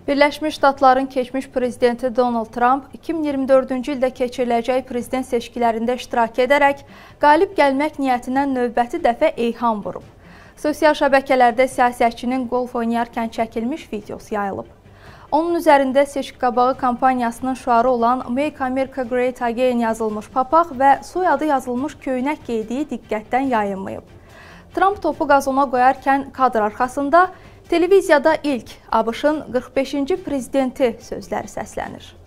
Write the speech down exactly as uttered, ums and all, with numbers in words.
Birləşmiş Ştatların keçmiş prezidenti Donald Trump iki min iyirmi dördüncü ildə keçiriləcək prezident seçkilərində iştirak edərək qalib gəlmək niyyətindən növbəti dəfə eyham vurub. Sosial şəbəkələrdə siyasətçinin qolf oynayarkən çəkilmiş videosu yayılıb. Onun üzərində seçki qabağı kampaniyasının şüarı olan Make America Great Again yazılmış papaq və soyadı yazılmış köynək geydiyi diqqətdən yayınmayıb. Trump topu qazona qoyarkən kadr arxasında televiziyada ilk ABŞ-ın qırx beşinci prezidenti sözləri səslənir.